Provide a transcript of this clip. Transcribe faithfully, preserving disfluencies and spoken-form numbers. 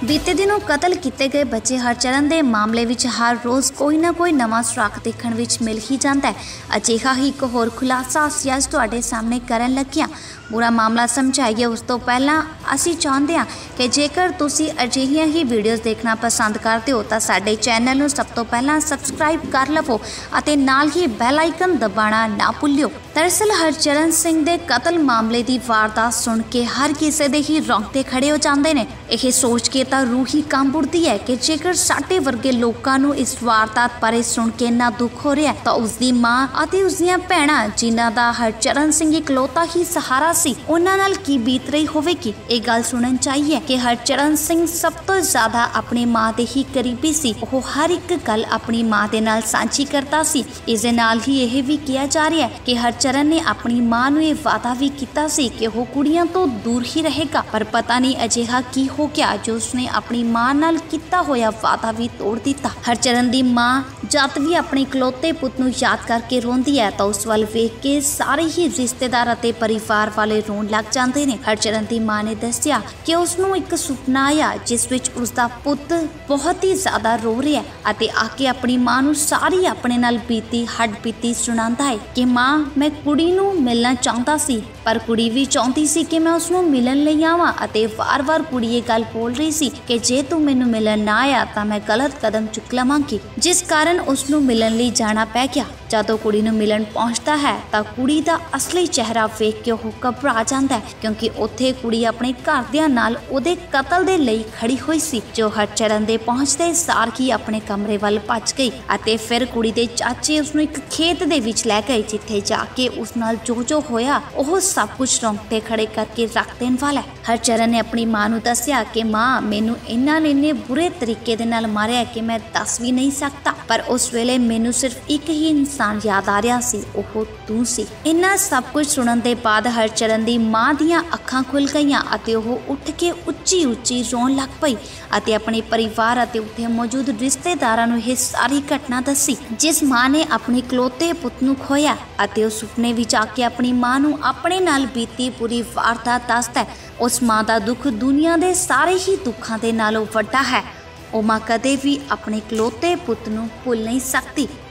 बीते दिनों कतल किए गए बच्चे हरचरण के मामले विच हर रोज़ कोई ना कोई नवा सुराख देखने विच मिल ही जाता है। अजिहा ही एक होर खुलासा असीं अज तुहाडे सामने करन लगे हां। पूरा मामला समझाइए उस तो पहला असीं चाहुंदे हां कि जेकर तुसीं अजिहियां ही वीडियोज़ देखना पसंद करते हो तो साडे चैनल नूं सब तो पहला सबसक्राइब कर लवो अते नाल ही बैल आइकन दबाना ना भुल्लिओ। दरअसल हरचरण सिंह दे कतल मामले की वारदात सुन के हर किसी दे ही रोंगटे खड़े हो जाते हैं। यह सोच के तो रूह ही कंब उठदी है कि जेकर साडे वर्गे लोकां नूं इस वारदात बारे सुन के इन्ना दुख हो रहा है तो उसकी माँ अते उसदियां भैणां जिन्हां दा हरचरण सिंह इकलौता ही सहारा सी उन्हां नाल की बीत रही होवेगी। ये गल सुनन चाहिए कि हरचरण सिंह सब तो ज्यादा अपनी माँ दे ही करीबी सी। वो हर एक गल अपनी माँ दे नाल सांझी करता सी। इस दे नाल ही यह भी किया जा रहा है कि हरचरण ने अपनी माँ नूं यह वादा भी किया सी कि वो कुड़ियां तो दूर ही रहेगा, पर पता नहीं अजिहा की हो गया जो उसने अपनी माँ नाल किता होया वादा भी तोड़ दिता। हरचरण दी माँ जद भी अपने इकलौते पुत नूं याद करके रोंदी है तो उस वाल वेख के सारे ही रिश्तेदार अते परिवार वाले रोन लग जाते हैं। हरचरण दी माँ ने दस्सिया कि उसनूं एक सुपना आया जिस विच उसका पुत बहुत ही ज्यादा रो रहा है अते आके अपनी माँ नूं सारी अपने नाल बीती हड बीती सुणांदा है कि माँ मैं कुड़ी नूं मिलना चाहता सी, पर कुड़ी भी चाहती सी कि मैं उसनूं मिलन लई आवां अते वार वार कुड़ी ये गल बोल रही सी कि जे तू मैनूं मिलन ना आया तो मैं गलत कदम चुक लवांगी, जिस कारण उसनूं मिलन लई जाना पै गया। जदों कुड़ी नूं मिलन पहुंचता है तो कुड़ी दा असली चेहरा वेख के वो घबरा जाता है क्योंकि उत्थे कुड़ी अपने घरदियां नाल उहदे कतल दे लई खड़ी हुई सी, जो हरचरण दे पहुंचदे सार ही अपने कमरे वल भज गई अते फिर कुड़ी दे चाचे उसनूं एक खेत दे विच लै गए जिथे जाके उस नाल जो जो होया ओह सब कुछ रोंगटे खड़े करके रख देण वाला है। हरचरण ने अपनी माँ नूं दस्सिया कि माँ मैनूं इन्हां ने इन्ने बुरे तरीके दे नाल मारिया कि मैं दस भी नहीं सकता, पर उस वेले मैनूं सिर्फ एक ही इंसान याद आ रहा सी, ओह तू सी। इन्ना सब कुछ सुनन दे बाद हरचरण दी माँ दियां अखां खुल गईयां अते ओह उठ के उच्ची उच्ची रोन लग पई अते अपने परिवार अते उत्थे मौजूद रिश्तेदारां नूं यह सारी घटना दसी जिस माँ ने अपने इकलौते पुत नूं खोया अते उस सुपने विच आके अपनी माँ नूं अपने नाल बीती पूरी वारदात दसदा है। उस माँ का दुख दुनिया के सारे ही दुखों के नालों वड्डा है। वो माँ कदे भी अपने इकलौते पुत नूं भुल नहीं सकती।